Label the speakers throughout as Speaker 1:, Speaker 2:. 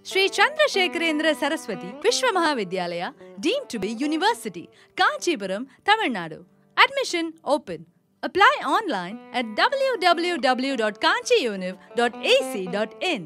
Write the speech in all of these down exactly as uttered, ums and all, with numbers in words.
Speaker 1: Sri Chandrasekharendra Saraswati Vishwa Mahavidyalaya, deemed to be University, Kanchipuram, Tamil Nadu. Admission open. Apply online at w w w dot kanchiuniv dot a c dot in.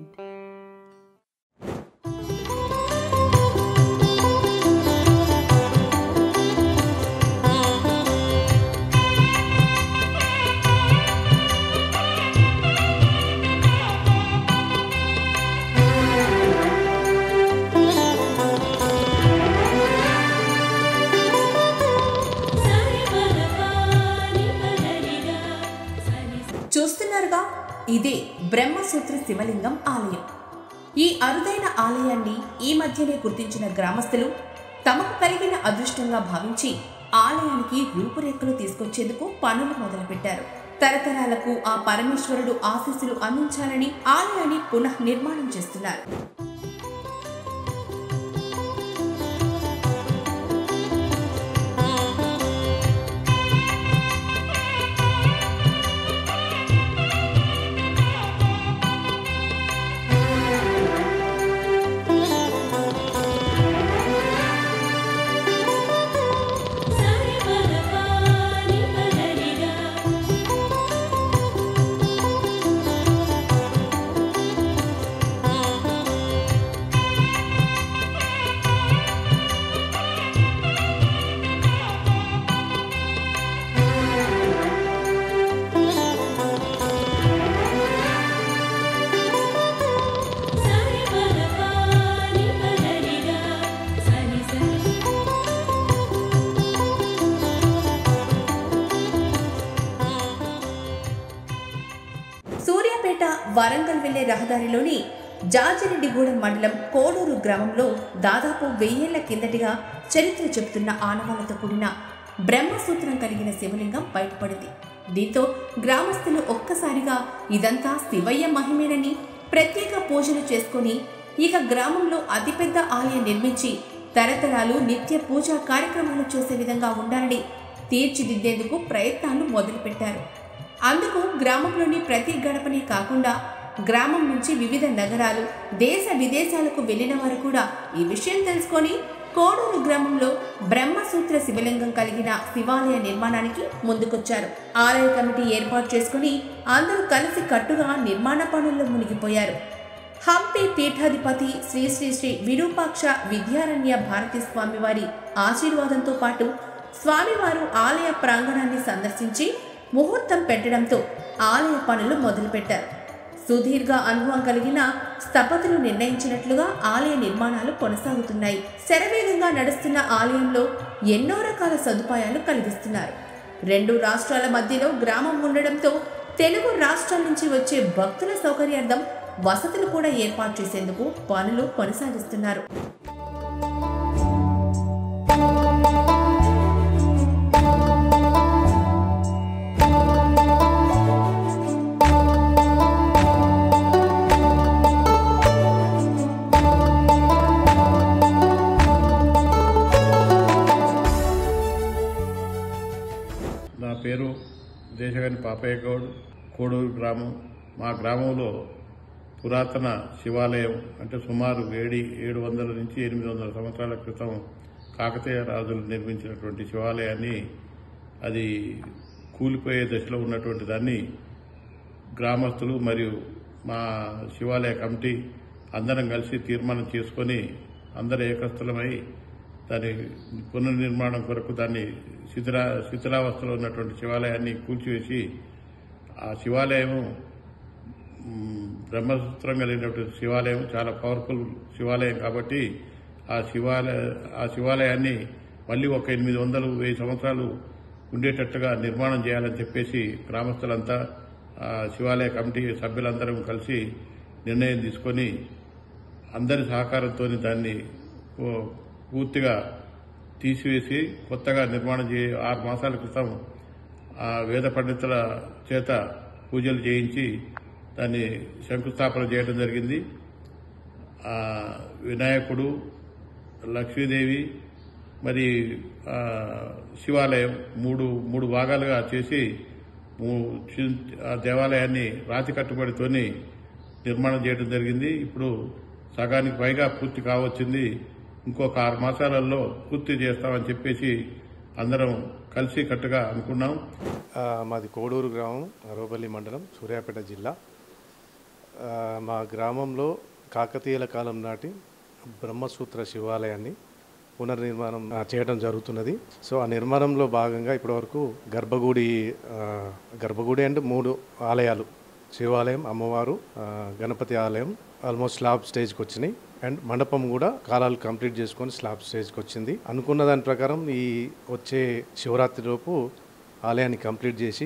Speaker 2: చూస్తున్నారుగా, ఇదే బ్రహ్మసూత్ర శివలింగం ఆలయం. ఈ అరుదైన ఆలయాన్ని ఈ మధ్యనే గుర్తించిన గ్రామస్తులు తమకు కలిగిన అదృష్టంగా భావించి ఆలయానికి రూపురేఖలు తీసుకొచ్చేందుకు పనులు మొదలుపెట్టారు. తరతరాలకు ఆ పరమేశ్వరుడు ఆశీస్సులు అందించాలని ఆలయాన్ని పునః నిర్మాణం చేస్తున్నారు. సూర్యాపేట వరంగల్ వెళ్లే రహదారిలోని జాజిరెడ్డిగూడెం మండలం కోడూరు గ్రామంలో దాదాపు వెయ్యేళ్ల కిందటిగా చరిత్ర చెబుతున్న ఆనవాళ్లతో కూడిన బ్రహ్మసూత్రం కలిగిన శివలింగం బయటపడింది. దీంతో గ్రామస్తులు ఒక్కసారిగా ఇదంతా శివయ్య మహిమేనని ప్రత్యేక పూజలు చేసుకుని ఇక గ్రామంలో అతిపెద్ద ఆలయం నిర్మించి తరతరాలు నిత్య పూజా కార్యక్రమాలు చేసే విధంగా ఉండాలని తీర్చిదిద్దేందుకు ప్రయత్నాలు మొదలుపెట్టారు. అందుకు గ్రామంలోని ప్రతి గడపనే కాకుండా గ్రామం నుంచి వివిధ నగరాలు, దేశ విదేశాలకు వెళ్లిన వారు కూడా ఈ విషయం తెలుసుకొని కోడూరు గ్రామంలో బ్రహ్మసూత్ర శివలింగం కలిగిన శివాలయ నిర్మాణానికి ముందుకొచ్చారు. ఆలయ కమిటీ ఏర్పాటు చేసుకుని అందరూ కలిసి కట్టుగా నిర్మాణ పనుల్లో మునిగిపోయారు. హంపి పీఠాధిపతి శ్రీ శ్రీ శ్రీ విరూపాక్ష విద్యారణ్య భారతీ స్వామివారి ఆశీర్వాదంతో పాటు స్వామివారు ఆలయ ప్రాంగణాన్ని సందర్శించి ముహూర్తం పెట్టడంతో ఆలయ పనులు మొదలుపెట్టారు. సుదీర్ఘ అనుభవం కలిగిన స్థపతులు నిర్ణయించినట్లుగా ఆలయ నిర్మాణాలు కొనసాగుతున్నాయి. శరవేగంగా నడుస్తున్న ఆలయంలో ఎన్నో రకాల సదుపాయాలు కలిగిస్తున్నారు. రెండు రాష్ట్రాల మధ్యలో గ్రామం ఉండడంతో తెలుగు రాష్ట్రాల నుంచి వచ్చే భక్తుల సౌకర్యార్థం వసతులు కూడా ఏర్పాటు చేసేందుకు పనులు కొనసాగిస్తున్నారు.
Speaker 3: నా పేరు దేశగాని పాపయ్య గౌడ్, కోడూరు గ్రామం. మా గ్రామంలో పురాతన శివాలయం అంటే సుమారు ఏడు ఏడు వందల నుంచి ఎనిమిది వందల సంవత్సరాల క్రితం కాకతీయ రాజులు నిర్మించినటువంటి శివాలయాన్ని, అది కూలిపోయే దశలో ఉన్నటువంటి దాన్ని గ్రామస్తులు మరియు మా శివాలయ కమిటీ అందరం కలిసి తీర్మానం చేసుకొని అందరూ ఏకస్థలమై దాని పునర్నిర్మాణం కొరకు దాన్ని శిథిలా శిథిలావస్థలో ఉన్నటువంటి శివాలయాన్ని కూల్చివేసి ఆ శివాలయం బ్రహ్మసూత్రం కలిగినటువంటి శివాలయం చాలా పవర్ఫుల్ శివాలయం కాబట్టి ఆ శివాలయ ఆ శివాలయాన్ని మళ్ళీ ఒక ఎనిమిది వందలు వెయ్యి సంవత్సరాలు ఉండేటట్టుగా నిర్మాణం చేయాలని చెప్పేసి గ్రామస్తులంతా శివాలయ కమిటీ సభ్యులందరం కలిసి నిర్ణయం తీసుకొని అందరి సహకారంతో దాన్ని పూర్తిగా తీసివేసి కొత్తగా నిర్మాణం చే ఆరు మాసాల క్రితం వేద పండితుల చేత పూజలు చేయించి దాన్ని శంకుస్థాపన చేయడం జరిగింది. వినాయకుడు, లక్ష్మీదేవి మరి శివాలయం మూడు మూడు భాగాలుగా చేసి దేవాలయాన్ని రాతి కట్టుబడితోని నిర్మాణం చేయడం జరిగింది. ఇప్పుడు సగానికి పైగా పూర్తి కావచ్చింది. ఇంకొక ఆరు మాసాలలో పూర్తి చేస్తామని చెప్పేసి అందరం కలిసి కట్టుగా అనుకున్నాం.
Speaker 4: మాది కోడూరు గ్రామం, రోబల్లి మండలం, సూర్యాపేట జిల్లా. మా గ్రామంలో కాకతీయుల కాలం నాటి బ్రహ్మసూత్ర శివాలయాన్ని పునర్నిర్మాణం చేయడం జరుగుతున్నది. సో ఆ నిర్మాణంలో భాగంగా ఇప్పటివరకు గర్భగుడి గర్భగుడి అంటే మూడు ఆలయాలు, శివాలయం, అమ్మవారు, గణపతి ఆలయం ఆల్మోస్ట్ స్లాబ్ స్టేజ్కి వచ్చినాయి. అండ్ మండపం కూడా కాలాలు కంప్లీట్ చేసుకొని స్లాబ్ స్టేజ్కి వచ్చింది. అనుకున్న దాని ప్రకారం ఈ వచ్చే శివరాత్రి లోపు ఆలయాన్ని కంప్లీట్ చేసి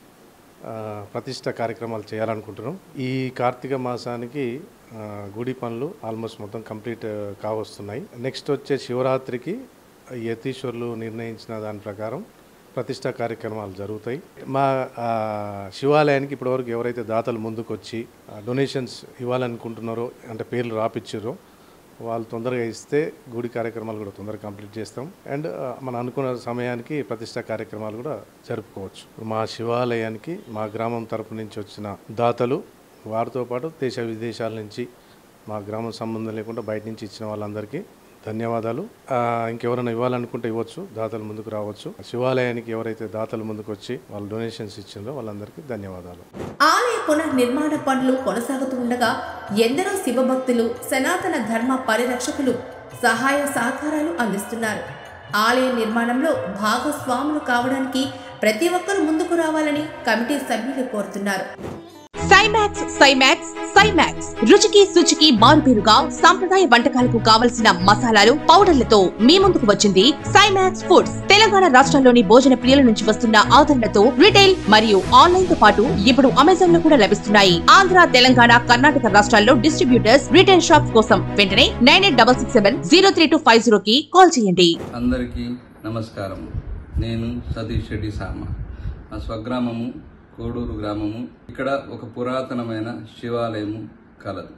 Speaker 4: ప్రతిష్ట కార్యక్రమాలు చేయాలనుకుంటున్నాం. ఈ కార్తీక మాసానికి గుడి పనులు ఆల్మోస్ట్ మొత్తం కంప్లీట్ కావస్తున్నాయి. నెక్స్ట్ వచ్చే శివరాత్రికి యతీశ్వరులు నిర్ణయించిన దాని ప్రకారం ప్రతిష్టా కార్యక్రమాలు జరుగుతాయి. మా శివాలయానికి ఇప్పటివరకు ఎవరైతే దాతలు ముందుకు వచ్చి డొనేషన్స్ ఇవ్వాలనుకుంటున్నారో, అంటే పేర్లు రాపిచ్చారో, వాళ్ళు తొందరగా ఇస్తే గుడి కార్యక్రమాలు కూడా తొందరగా కంప్లీట్ చేస్తాం. అండ్ మనం అనుకున్న సమయానికి ప్రతిష్టా కార్యక్రమాలు కూడా జరుపుకోవచ్చు. మా శివాలయానికి మా గ్రామం తరపు నుంచి వచ్చిన దాతలు, వారితో పాటు దేశ విదేశాల నుంచి మా గ్రామం సంబంధం లేకుండా బయట నుంచి ఇచ్చిన వాళ్ళందరికీ ధన్యవాదాలు. ఇంకెవరైనా ఇవ్వాలనుకుంటే ఇవ్వచ్చు, దాతలు ముందుకు రావచ్చు. శివాలయానికి ఎవరైతే దాతలు ముందుకు వచ్చి వాళ్ళు డొనేషన్స్ ఇచ్చిందో వాళ్ళందరికీ ధన్యవాదాలు.
Speaker 2: ఆలయ పునర్నిర్మాణ పనులు కొనసాగుతూ ఉండగా ఎందరో శివభక్తులు, సనాతన ధర్మ పరిరక్షకులు సహాయ సహకారాలు అందిస్తున్నారు. ఆలయ నిర్మాణంలో భాగస్వాములు కావడానికి ప్రతి ఒక్కరూ ముందుకు రావాలని కమిటీ సభ్యులు కోరుతున్నారు.
Speaker 5: సైమాక్స్ సైమాక్స్ సైమాక్స్ రుచికి శుచికి మారుపేరుగా సాంప్రదాయ వంటకాలకు కావలసిన మసాలాలు, పౌడర్లతో మీ ముందుకు వచ్చింది సైమాక్స్ ఫుడ్స్. తెలంగాణ రాష్ట్రంలోని భోజన ప్రియుల నుంచి వస్తున్న ఆదరణతో రిటైల్ మరియు ఆన్లైన్ తో పాటు ఇప్పుడు అమెజాన్ లో కూడా లభిస్తున్నాయి. ఆంధ్ర, తెలంగాణ, కర్ణాటక రాష్ట్రాల్లో డిస్ట్రిబ్యూటర్స్, రిటైల్ షాప్స్ కోసం వెంటనే nine eight double six seven zero three two five zero కి కాల్ చేయండి.
Speaker 6: అందరికీ నమస్కారం. నేను సతీష్ రెడ్డి సామ. మా స్వగ్రామము కోడూరు గ్రామము. ఇక్కడ ఒక పురాతనమైన శివాలయము కలదు.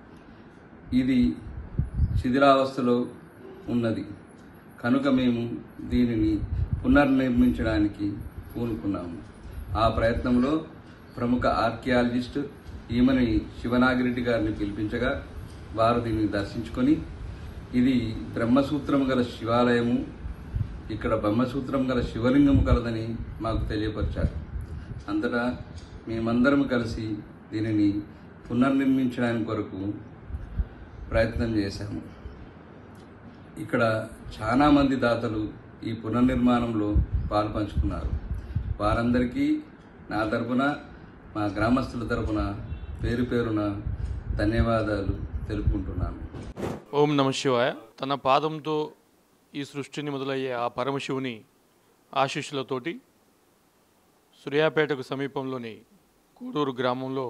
Speaker 6: ఇది శిథిలావస్థలో ఉన్నది కనుక మేము దీనిని పునర్నిర్మించడానికి పూనుకున్నాము. ఆ ప్రయత్నంలో ప్రముఖ ఆర్కియాలజిస్ట్ ఈమని శివనాగిరెడ్డి గారిని పిలిపించగా వారు దీన్ని దర్శించుకొని ఇది బ్రహ్మసూత్రం గల శివాలయము, ఇక్కడ బ్రహ్మసూత్రం గల శివలింగము కలదని మాకు తెలియపరిచారు. అంతటా మేమందరం కలిసి దీనిని పునర్నిర్మించడానికి కొరకు ప్రయత్నం చేశాము. ఇక్కడ చాలా మంది దాతలు ఈ పునర్నిర్మాణంలో పాలు పంచుకున్నారు. వారందరికీ నా తరపున, మా గ్రామస్తుల తరపున పేరు పేరున ధన్యవాదాలు తెలుపుకుంటున్నాను.
Speaker 7: ఓం నమ శివాయ. తన పాదంతో ఈ సృష్టిని మొదలయ్యే ఆ పరమశివుని ఆశీస్సులతోటి సూర్యాపేటకు సమీపంలోని కోడూరు గ్రామంలో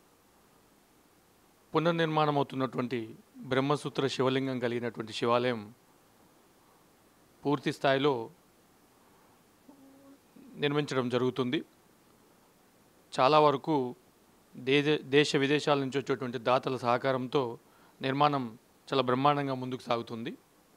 Speaker 7: పునర్నిర్మాణం అవుతున్నటువంటి బ్రహ్మసూత్ర శివలింగం కలిగినటువంటి శివాలయం పూర్తి స్థాయిలో నిర్మించడం జరుగుతుంది. చాలా వరకు దేశ దేశ విదేశాల నుంచి వచ్చేటువంటి దాతల సహకారంతో నిర్మాణం చాలా బ్రహ్మాండంగా ముందుకు సాగుతుంది.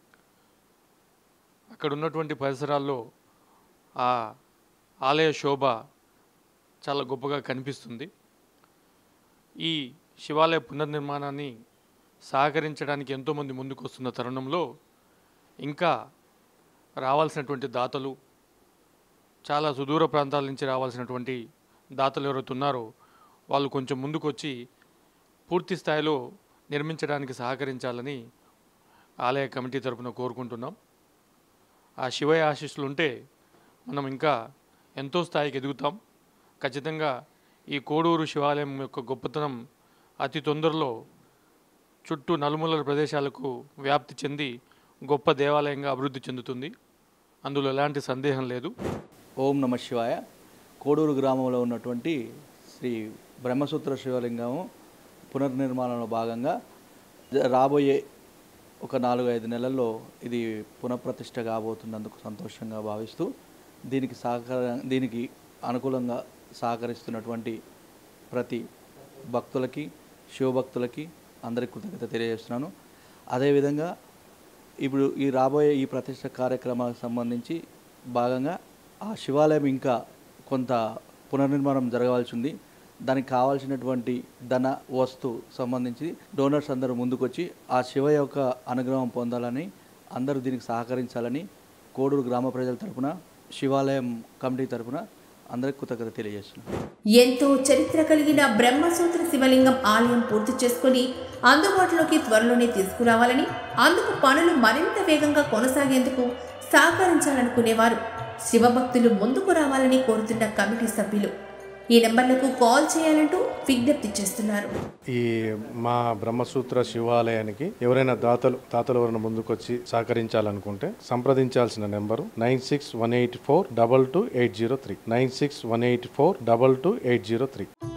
Speaker 7: అక్కడ ఉన్నటువంటి పరిసరాల్లో ఆ ఆలయ శోభ చాలా గొప్పగా కనిపిస్తుంది. ఈ శివాలయ పునర్నిర్మాణాన్ని సహకరించడానికి ఎంతోమంది ముందుకు వస్తున్న తరుణంలో ఇంకా రావాల్సినటువంటి దాతలు, చాలా సుదూర ప్రాంతాల నుంచి రావాల్సినటువంటి దాతలు ఎవరైతే ఉన్నారో వాళ్ళు కొంచెం ముందుకు వచ్చి పూర్తి స్థాయిలో నిర్మించడానికి సహకరించాలని ఆలయ కమిటీ తరఫున కోరుకుంటున్నాం. ఆ శివయ్య ఆశీస్సులు ఉంటే మనం ఇంకా ఎంతో స్థాయికి ఎదుగుతాం. ఖచ్చితంగా ఈ కోడూరు శివాలయం యొక్క గొప్పతనం అతి తొందరలో చుట్టూ నలుమూలల ప్రదేశాలకు వ్యాప్తి చెంది గొప్ప దేవాలయంగా అభివృద్ధి చెందుతుంది. అందులో ఎలాంటి సందేహం లేదు.
Speaker 8: ఓం నమ శివాయ. కోడూరు గ్రామంలో ఉన్నటువంటి శ్రీ బ్రహ్మసూత్ర శివలింగం పునర్నిర్మాణంలో భాగంగా రాబోయే ఒక నాలుగు ఐదు నెలల్లో ఇది పునఃప్రతిష్ఠ కాబోతున్నందుకు సంతోషంగా భావిస్తూ దీనికి సహకార దీనికి అనుకూలంగా సహకరిస్తున్నటువంటి ప్రతి భక్తులకి, శివభక్తులకి అందరికీ కృతజ్ఞత తెలియజేస్తున్నాను. అదేవిధంగా ఇప్పుడు ఈ రాబోయే ఈ ప్రతిష్ఠ కార్యక్రమాలకు సంబంధించి భాగంగా ఆ శివాలయం ఇంకా కొంత పునర్నిర్మాణం జరగవలసి ఉంది. దానికి కావాల్సినటువంటి ధన వస్తు సంబంధించి డోనర్స్ అందరూ ముందుకొచ్చి ఆ శివ యొక్క అనుగ్రహం పొందాలని, అందరూ దీనికి సహకరించాలని కోడూరు గ్రామ ప్రజల తరపున, శివాలయం కమిటీ తరపున అందరికి కృతజ్ఞత తెలియజేస్తున్నాం.
Speaker 2: ఎంతో చరిత్ర కలిగిన బ్రహ్మసూత్ర శివలింగం ఆలయం పూర్తి చేసుకుని అందుబాటులోకి త్వరలోనే తీసుకురావాలని, అందుకు పనులు మరింత వేగంగా కొనసాగేందుకు సహకరించాలనుకునేవారు శివభక్తులు ముందుకు రావాలని కోరుతున్న కమిటీ సభ్యులు ఈ నెంబర్లకు కాల్ చేయాలంటూ విజ్ఞప్తి చేస్తున్నారు.
Speaker 4: ఈ మా బ్రహ్మసూత్ర శివాలయానికి ఎవరైనా దాతలు దాతలు ఎవరైనా ముందుకొచ్చి సహకరించాలనుకుంటే సంప్రదించాల్సిన number nine six one eight four double two eight zero three nine six one eight four double two eight zero three.